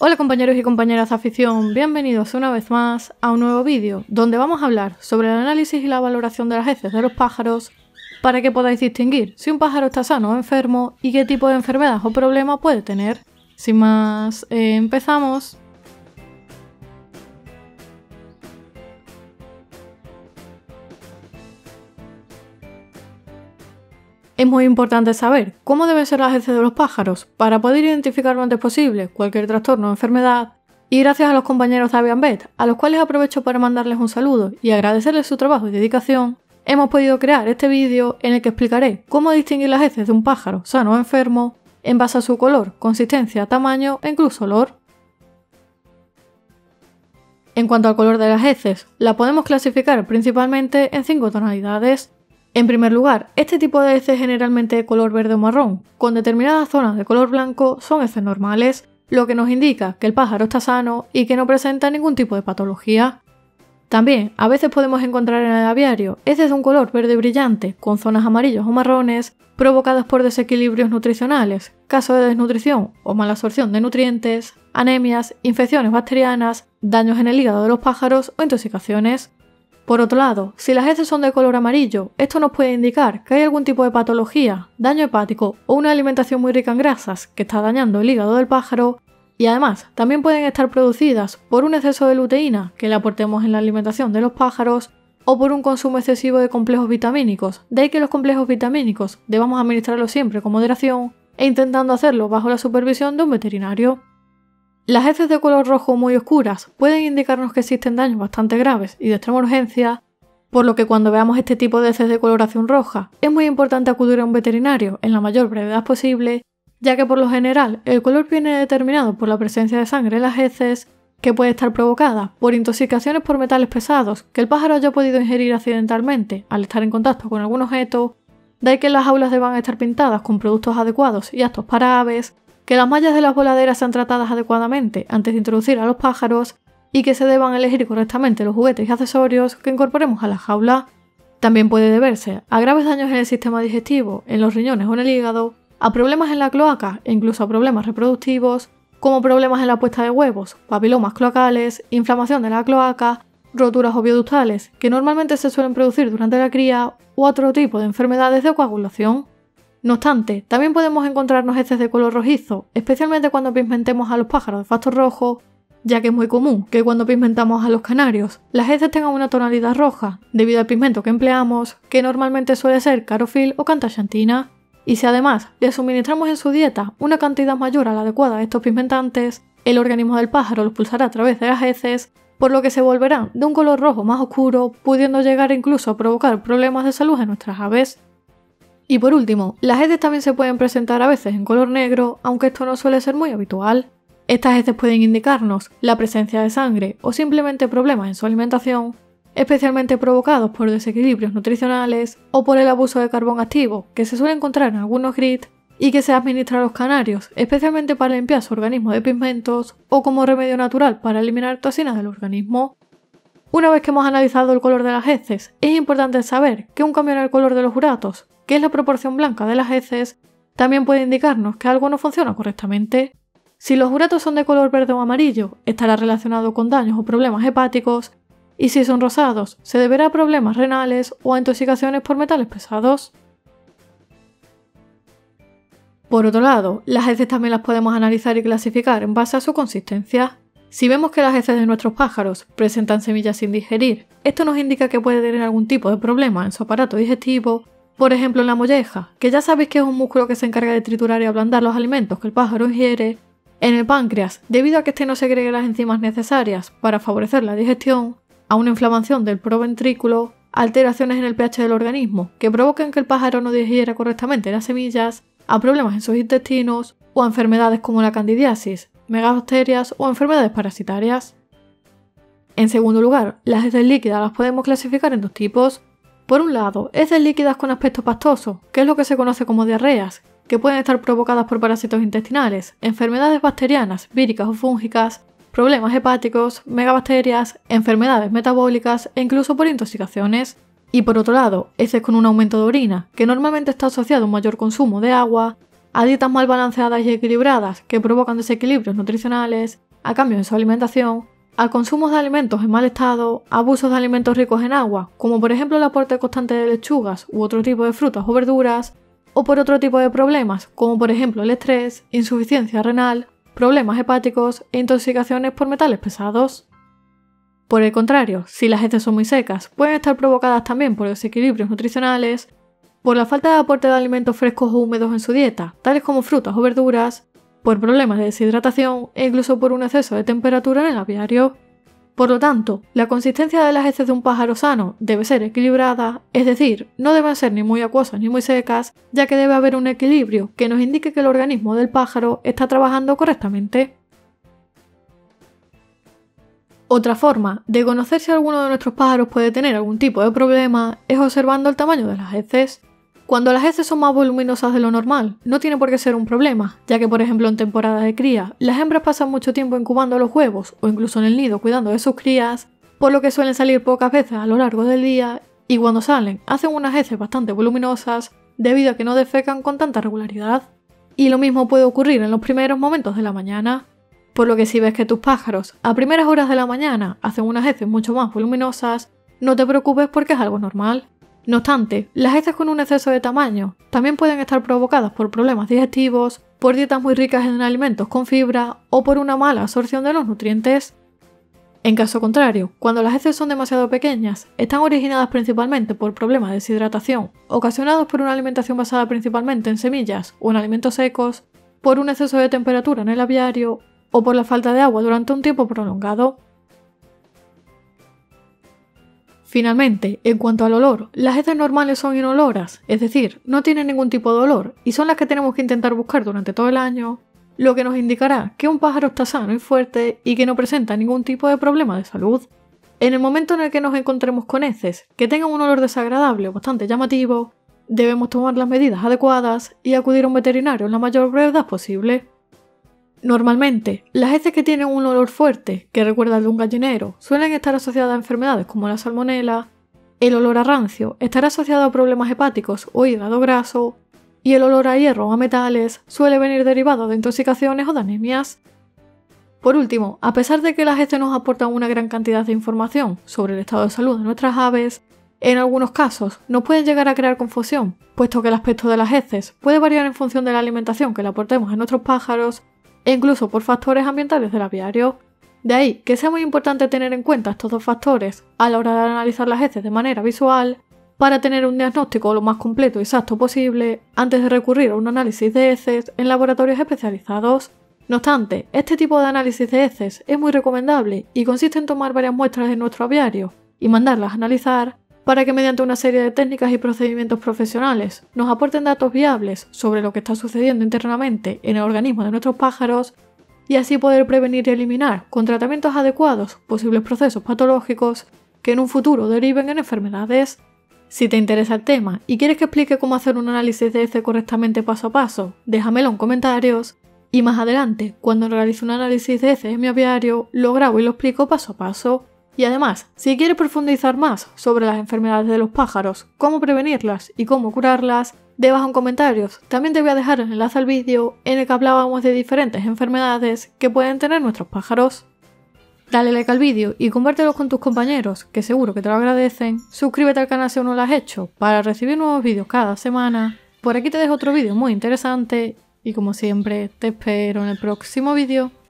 Hola compañeros y compañeras de afición, bienvenidos una vez más a un nuevo vídeo donde vamos a hablar sobre el análisis y la valoración de las heces de los pájaros para que podáis distinguir si un pájaro está sano o enfermo y qué tipo de enfermedad o problema puede tener. Sin más, empezamos. Es muy importante saber cómo deben ser las heces de los pájaros para poder identificar lo antes posible cualquier trastorno o enfermedad, y gracias a los compañeros de Avian Vet, a los cuales aprovecho para mandarles un saludo y agradecerles su trabajo y dedicación, hemos podido crear este vídeo en el que explicaré cómo distinguir las heces de un pájaro sano o enfermo en base a su color, consistencia, tamaño e incluso olor. En cuanto al color de las heces, la podemos clasificar principalmente en 5 tonalidades. En primer lugar, este tipo de heces generalmente de color verde o marrón, con determinadas zonas de color blanco, son heces normales, lo que nos indica que el pájaro está sano y que no presenta ningún tipo de patología. También, a veces podemos encontrar en el aviario heces de un color verde brillante, con zonas amarillas o marrones, provocadas por desequilibrios nutricionales, casos de desnutrición o mala absorción de nutrientes, anemias, infecciones bacterianas, daños en el hígado de los pájaros o intoxicaciones. Por otro lado, si las heces son de color amarillo, esto nos puede indicar que hay algún tipo de patología, daño hepático o una alimentación muy rica en grasas que está dañando el hígado del pájaro, y además también pueden estar producidas por un exceso de luteína que le aportemos en la alimentación de los pájaros o por un consumo excesivo de complejos vitamínicos, de ahí que los complejos vitamínicos debamos administrarlos siempre con moderación e intentando hacerlo bajo la supervisión de un veterinario. Las heces de color rojo muy oscuras pueden indicarnos que existen daños bastante graves y de extrema urgencia, por lo que cuando veamos este tipo de heces de coloración roja es muy importante acudir a un veterinario en la mayor brevedad posible, ya que por lo general el color viene determinado por la presencia de sangre en las heces, que puede estar provocada por intoxicaciones por metales pesados que el pájaro haya podido ingerir accidentalmente al estar en contacto con algún objeto, de ahí que las jaulas deban estar pintadas con productos adecuados y aptos para aves, que las mallas de las voladeras sean tratadas adecuadamente antes de introducir a los pájaros y que se deban elegir correctamente los juguetes y accesorios que incorporemos a la jaula. También puede deberse a graves daños en el sistema digestivo, en los riñones o en el hígado, a problemas en la cloaca e incluso a problemas reproductivos, como problemas en la puesta de huevos, papilomas cloacales, inflamación de la cloaca, roturas ovioductales, que normalmente se suelen producir durante la cría, u otro tipo de enfermedades de coagulación. No obstante, también podemos encontrarnos heces de color rojizo, especialmente cuando pigmentemos a los pájaros de factor rojo, ya que es muy común que cuando pigmentamos a los canarios, las heces tengan una tonalidad roja, debido al pigmento que empleamos, que normalmente suele ser carofil o cantaxantina, y si además le suministramos en su dieta una cantidad mayor a la adecuada de estos pigmentantes, el organismo del pájaro los pulsará a través de las heces, por lo que se volverán de un color rojo más oscuro, pudiendo llegar incluso a provocar problemas de salud en nuestras aves. Y por último, las heces también se pueden presentar a veces en color negro, aunque esto no suele ser muy habitual. Estas heces pueden indicarnos la presencia de sangre o simplemente problemas en su alimentación, especialmente provocados por desequilibrios nutricionales o por el abuso de carbón activo que se suele encontrar en algunos grit y que se administra a los canarios, especialmente para limpiar su organismo de pigmentos o como remedio natural para eliminar toxinas del organismo. Una vez que hemos analizado el color de las heces, es importante saber que un cambio en el color de los uratos, que es la proporción blanca de las heces, también puede indicarnos que algo no funciona correctamente. Si los uratos son de color verde o amarillo, estará relacionado con daños o problemas hepáticos, y si son rosados, se deberá a problemas renales o a intoxicaciones por metales pesados. Por otro lado, las heces también las podemos analizar y clasificar en base a su consistencia. Si vemos que las heces de nuestros pájaros presentan semillas sin digerir, esto nos indica que puede tener algún tipo de problema en su aparato digestivo, por ejemplo en la molleja, que ya sabéis que es un músculo que se encarga de triturar y ablandar los alimentos que el pájaro ingiere, en el páncreas, debido a que este no segregue las enzimas necesarias para favorecer la digestión, a una inflamación del proventrículo, alteraciones en el pH del organismo que provoquen que el pájaro no digiera correctamente las semillas, a problemas en sus intestinos o a enfermedades como la candidiasis, megabacterias o enfermedades parasitarias. En segundo lugar, las heces líquidas las podemos clasificar en 2 tipos. Por un lado, heces líquidas con aspecto pastoso, que es lo que se conoce como diarreas, que pueden estar provocadas por parásitos intestinales, enfermedades bacterianas, víricas o fúngicas, problemas hepáticos, megabacterias, enfermedades metabólicas e incluso por intoxicaciones. Y por otro lado, heces con un aumento de orina, que normalmente está asociado a un mayor consumo de agua, a dietas mal balanceadas y equilibradas que provocan desequilibrios nutricionales, a cambios en su alimentación, a consumos de alimentos en mal estado, a abusos de alimentos ricos en agua, como por ejemplo el aporte constante de lechugas u otro tipo de frutas o verduras, o por otro tipo de problemas, como por ejemplo el estrés, insuficiencia renal, problemas hepáticos e intoxicaciones por metales pesados. Por el contrario, si las heces son muy secas, pueden estar provocadas también por desequilibrios nutricionales, por la falta de aporte de alimentos frescos o húmedos en su dieta, tales como frutas o verduras, por problemas de deshidratación e incluso por un exceso de temperatura en el aviario. Por lo tanto, la consistencia de las heces de un pájaro sano debe ser equilibrada, es decir, no deben ser ni muy acuosas ni muy secas, ya que debe haber un equilibrio que nos indique que el organismo del pájaro está trabajando correctamente. Otra forma de conocer si alguno de nuestros pájaros puede tener algún tipo de problema es observando el tamaño de las heces. Cuando las heces son más voluminosas de lo normal, no tiene por qué ser un problema, ya que por ejemplo en temporada de cría, las hembras pasan mucho tiempo incubando los huevos o incluso en el nido cuidando de sus crías, por lo que suelen salir pocas veces a lo largo del día y cuando salen hacen unas heces bastante voluminosas debido a que no defecan con tanta regularidad. Y lo mismo puede ocurrir en los primeros momentos de la mañana, por lo que si ves que tus pájaros a primeras horas de la mañana hacen unas heces mucho más voluminosas, no te preocupes porque es algo normal. No obstante, las heces con un exceso de tamaño también pueden estar provocadas por problemas digestivos, por dietas muy ricas en alimentos con fibra o por una mala absorción de los nutrientes. En caso contrario, cuando las heces son demasiado pequeñas, están originadas principalmente por problemas de deshidratación, ocasionados por una alimentación basada principalmente en semillas o en alimentos secos, por un exceso de temperatura en el aviario o por la falta de agua durante un tiempo prolongado. Finalmente, en cuanto al olor, las heces normales son inoloras, es decir, no tienen ningún tipo de olor y son las que tenemos que intentar buscar durante todo el año, lo que nos indicará que un pájaro está sano y fuerte y que no presenta ningún tipo de problema de salud. En el momento en el que nos encontremos con heces que tengan un olor desagradable o bastante llamativo, debemos tomar las medidas adecuadas y acudir a un veterinario en la mayor brevedad posible. Normalmente, las heces que tienen un olor fuerte, que recuerda al de un gallinero, suelen estar asociadas a enfermedades como la salmonela, el olor a rancio estará asociado a problemas hepáticos o hígado graso, y el olor a hierro o a metales suele venir derivado de intoxicaciones o de anemias. Por último, a pesar de que las heces nos aportan una gran cantidad de información sobre el estado de salud de nuestras aves, en algunos casos nos pueden llegar a crear confusión, puesto que el aspecto de las heces puede variar en función de la alimentación que le aportemos a nuestros pájaros, e incluso por factores ambientales del aviario. De ahí que sea muy importante tener en cuenta estos dos factores a la hora de analizar las heces de manera visual para tener un diagnóstico lo más completo y exacto posible antes de recurrir a un análisis de heces en laboratorios especializados. No obstante, este tipo de análisis de heces es muy recomendable y consiste en tomar varias muestras de nuestro aviario y mandarlas a analizar para que mediante una serie de técnicas y procedimientos profesionales nos aporten datos viables sobre lo que está sucediendo internamente en el organismo de nuestros pájaros y así poder prevenir y eliminar con tratamientos adecuados posibles procesos patológicos que en un futuro deriven en enfermedades. Si te interesa el tema y quieres que explique cómo hacer un análisis de heces correctamente paso a paso, déjamelo en comentarios y más adelante, cuando realice un análisis de heces en mi aviario, lo grabo y lo explico paso a paso. Y además, si quieres profundizar más sobre las enfermedades de los pájaros, cómo prevenirlas y cómo curarlas, debajo en comentarios también te voy a dejar el enlace al vídeo en el que hablábamos de diferentes enfermedades que pueden tener nuestros pájaros. Dale like al vídeo y compártelo con tus compañeros, que seguro que te lo agradecen. Suscríbete al canal si aún no lo has hecho, para recibir nuevos vídeos cada semana. Por aquí te dejo otro vídeo muy interesante y como siempre te espero en el próximo vídeo.